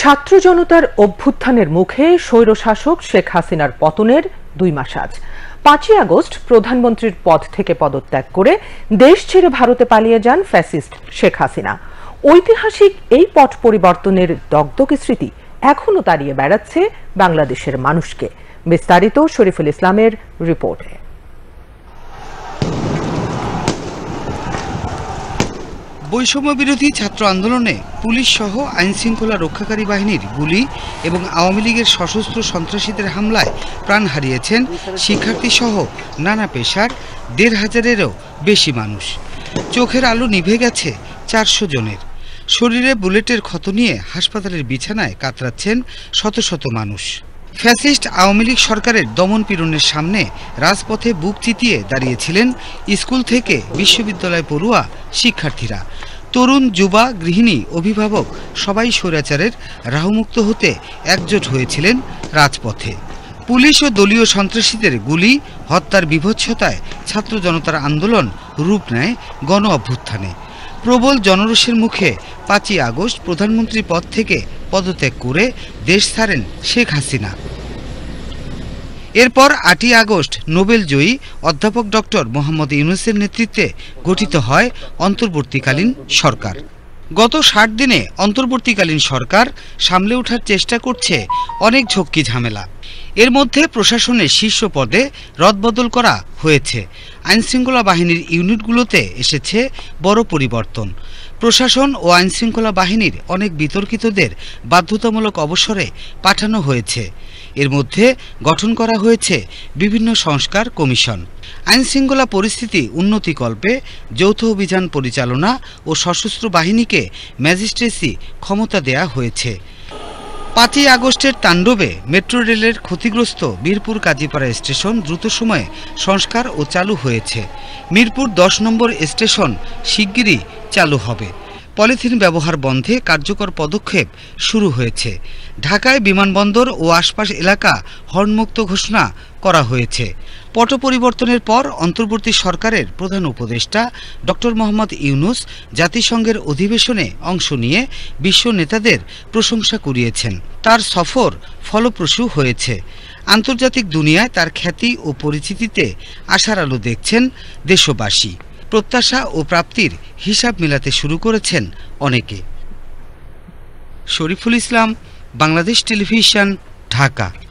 ছাত্র জনতার অভ্যুত্থানের মুখে স্বৈরশাসক শেখ হাসিনার পতনের 2 মাস আজ। 5ই আগস্ট প্রধানমন্ত্রীর পদ থেকে পদত্যাগ করে দেশ ছেড়ে ভারতে পালিয়ে যান ফ্যাসিস্ট শেখ হাসিনা। ঐতিহাসিক এই পট পরিবর্তনের দগদগে স্মৃতি এখনো তাড়িয়ে বেড়াচ্ছে বাংলাদেশের মানুষকে। বিস্তারিত শরীফুল ইসলামের রিপোর্টে। বৈষম্য বিরোধী ছাত্র আন্দোলনে পুলিশ সহ আইন শৃঙ্খলা রক্ষাকারী বাহিনীর গুলি এবং আওয়ামী লীগের সশস্ত্র সন্ত্রাসীদের হামলায় প্রাণ হারিয়েছেন শিক্ষার্থী সহ নানা পেশার 1,500-এরও বেশি মানুষ। চোখের আলো নিভে গেছে 400 জনের। শরীরে বুলেটের ক্ষত নিয়ে হাসপাতালের বিছানায় কাতরাচ্ছেন শত শত মানুষ। ফ্যাসিস্ট আওয়ামী লীগ সরকারের দমন পীড়নের সামনে রাজপথে বুক চিতিয়ে দাঁড়িয়েছিলেন স্কুল থেকে বিশ্ববিদ্যালয় পড়ুয়া শিক্ষার্থীরা। তরুণ, যুবা, গৃহিণী, অভিভাবক সবাই স্বৈরাচারের রাহুমুক্ত হতে একজোট হয়েছিলেন রাজপথে। পুলিশ ও দলীয় সন্ত্রাসীদের গুলি, হত্যার বিভৎসতায় ছাত্র জনতার আন্দোলন রূপ নেয় গণ অভ্যুত্থানে। প্রবল জনরোষের মুখে 5ই আগস্ট প্রধানমন্ত্রী পদ থেকে পদত্যাগ করে দেশ ছাড়েন শেখ হাসিনা। এরপর 8ই আগস্ট নোবেল জয়ী অধ্যাপক ডক্টর মোহাম্মদ ইউনূসের নেতৃত্বে গঠিত হয় অন্তর্বর্তীকালীন সরকার। গত 60 দিনে অন্তর্বর্তীকালীন সরকার সামলে ওঠার চেষ্টা করছে অনেক ঝক্কি ঝামেলা। এর মধ্যে প্রশাসনের শীর্ষ পদে রদবদল করা হয়েছে। আইনশৃঙ্খলা বাহিনীর ইউনিটগুলোতে এসেছে বড় পরিবর্তন। প্রশাসন ও আইনশৃঙ্খলা বাহিনীর অনেক বিতর্কিতদের বাধ্যতামূলক অবসরে পাঠানো হয়েছে। এর মধ্যে গঠন করা হয়েছে বিভিন্ন সংস্কার কমিশন। আইনশৃঙ্খলা পরিস্থিতি উন্নতিকল্পে যৌথ অভিযান পরিচালনা ও সশস্ত্র বাহিনীকে ম্যাজিস্ট্রেসি ক্ষমতা দেয়া হয়েছে। 5ই আগস্টের তাণ্ডবে মেট্রো রেলের ক্ষতিগ্রস্ত মিরপুর কাজীপাড়া স্টেশন দ্রুত সময়ে সংস্কার ও চালু হয়েছে। মিরপুর 10 নম্বর স্টেশন শিগগিরই চালু হবে। পলিথিন ব্যবহার বন্ধে কার্যকর পদক্ষেপ শুরু হয়েছে। ঢাকায় বিমানবন্দর ও আশপাশ এলাকা হর্নমুক্ত ঘোষণা করা হয়েছে। পট পরিবর্তনের পর অন্তর্বর্তী সরকারের প্রধান উপদেষ্টা ডক্টর মোহাম্মদ ইউনূস জাতিসংঘের অধিবেশনে অংশ নিয়ে বিশ্ব নেতাদের প্রশংসা কুড়িয়েছেন। তার সফর ফলপ্রসূ হয়েছে। আন্তর্জাতিক দুনিয়ায় তার খ্যাতি ও পরিচিতিতে আশার আলো দেখছেন দেশবাসী। প্রত্যাশা ও প্রাপ্তির হিসাব মেলাতে শুরু করেছেন অনেকে। শরীফুল ইসলাম, বাংলাদেশ টেলিভিশন, ঢাকা।